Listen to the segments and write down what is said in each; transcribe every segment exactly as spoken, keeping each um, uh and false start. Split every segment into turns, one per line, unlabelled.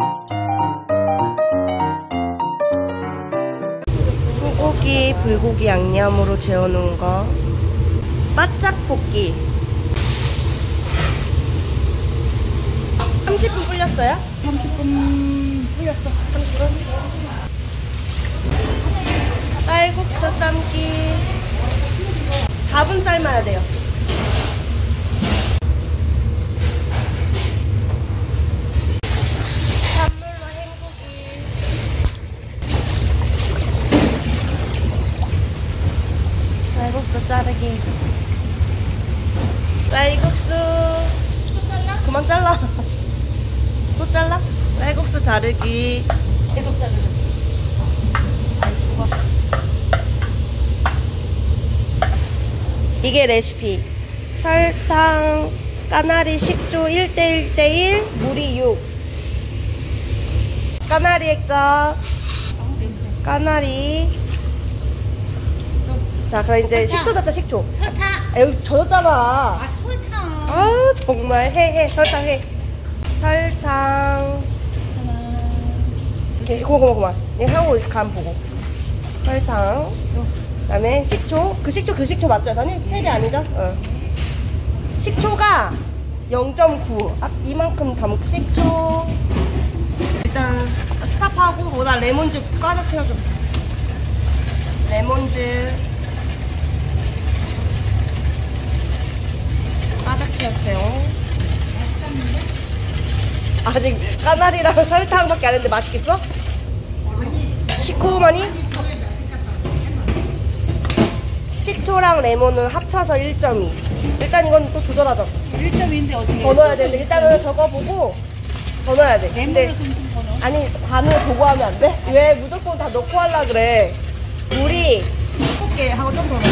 소고기, 불고기 양념으로 재워놓은 거. 바짝 볶기. 삼십 분 불렸어요?
삼십 분 불렸어.
삼십 분? 쌀국수 삶기. 사 분 삶아야 돼요. 찬물로 헹구기. 쌀국수 자르기. 쌀국수. 또 잘라? 그만 잘라. 또 잘라? 쌀국수 자르기.
계속 자르기. 잘 죽어.
이게 레시피. 설탕, 까나리, 식초 일 대 일 대 일, 물이 육. 까나리 액젓. 까나리. 자, 그럼 이제
설탕.
식초 넣자, 식초.
설탕.
아, 여기 젖었잖아.
아, 설탕.
아, 정말. 해, 해. 설탕 해. 설탕. 이렇게, 고마, 고마, 고마. 이 하고 간 보고. 설탕. 그 다음에 식초. 그 식초, 그 식초 맞죠? 아니, 세 배 아니죠? 어. 식초가 영 점 구. 아, 이만큼 담고 식초. 일단 스탑하고, 뭐다 레몬즙 꽉 채워줘. 레몬즙. 꽉 채웠어요. 아직 까나리랑 설탕밖에 안 했는데 맛있겠어? 시커머니? 식초랑 레몬을 합쳐서 일 점 이. 일단 이건 또 조절하자.
일 점 이인데 어떻게
더 넣어야 되는데 일단은 적어보고 더 넣어야 돼. 근데
레몬을 좀 더 넣어?
아니 반을 보고 하면 안 돼? 왜 무조건 다 넣고 하려 그래? 물이 두껍게 하고 좀 더 넣어.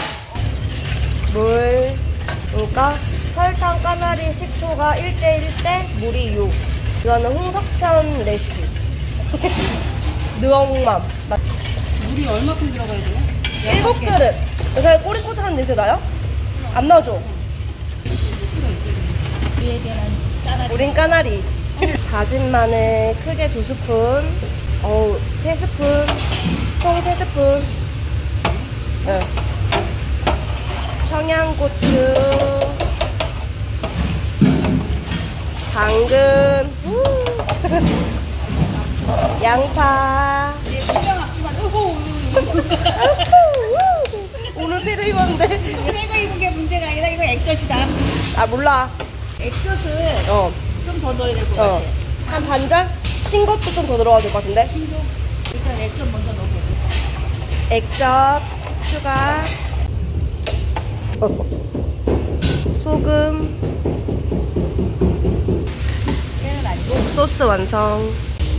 물. 그러니까 설탕, 까나리, 식초가 일 대 일 대 물이 육. 이거는 홍석천 레시피. 느엉맘.
물이 얼마큼 들어가야 돼요?
일곱 그릇. 그래서 꼬릿꼬릿한 냄새 나요? 안 나죠?
이에 대한 까나리.
우린 까나리. 다진 마늘 크게 두 스푼. 어우, 세 스푼. 총 세 스푼. 네. 청양고추. 당근. 양파.
예, 그냥 앞지만 으고.
오늘 새로 입었는데.
새가 입은 게 문제가 아니라 이거 액젓이다.
아, 몰라.
액젓을
어.
좀 더 넣어야 될 것
어.
같아.
한 반절? 신 것도 좀 더 들어가야 될 것 같은데?
신도 일단 액젓 먼저 넣어볼게.
액젓 추가. 소금.
깨는 아니고.
소스 완성.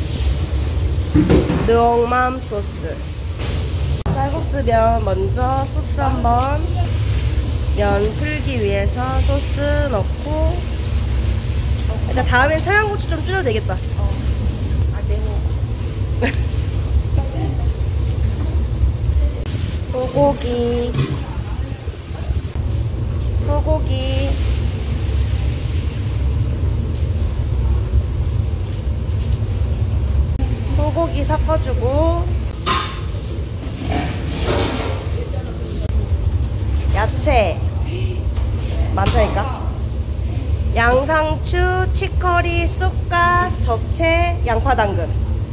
느엉맘 소스. 쌀국수 면 먼저 소스 한번. 면 풀기 위해서 소스 넣고. 일단 다음엔 청양고추 좀 줄여도 되겠다.
어. 아, 매워.
소고기. 소고기. 소고기 섞어주고. 야채. 많다니까? 양상추, 치커리, 쑥갓, 적채, 양파, 당근.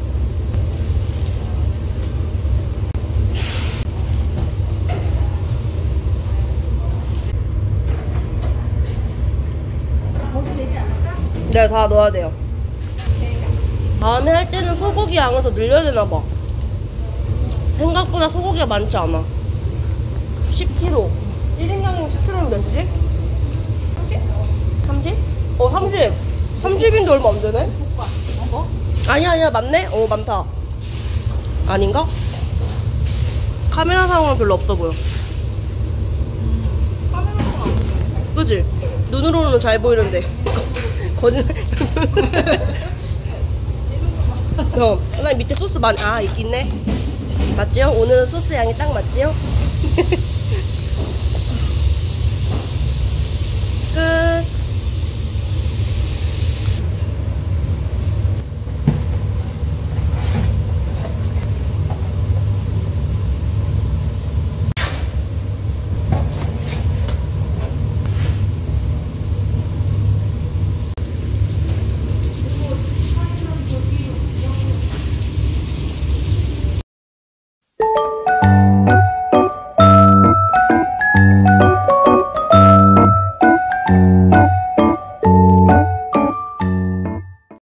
네, 다 넣어야 돼요. 다음에 할 때는 소고기 양을 더 늘려야 되나봐. 생각보다 소고기가 많지 않아. 십 킬로그램. 일 인당이면 십 킬로그램은 몇이지? 삼십? 삼십? 어, 삼십. 삼십인데 얼마 안 되네?
뭐?
아니야, 아니야, 맞네? 어, 많다. 아닌가? 카메라 상황은 별로 없어 보여. 그치? 눈으로는 잘 보이는데. 거짓말. 어, 나 밑에 소스 많이, 아, 있겠네. 맞지요? 오늘은 소스 양이 딱 맞지요? 끝.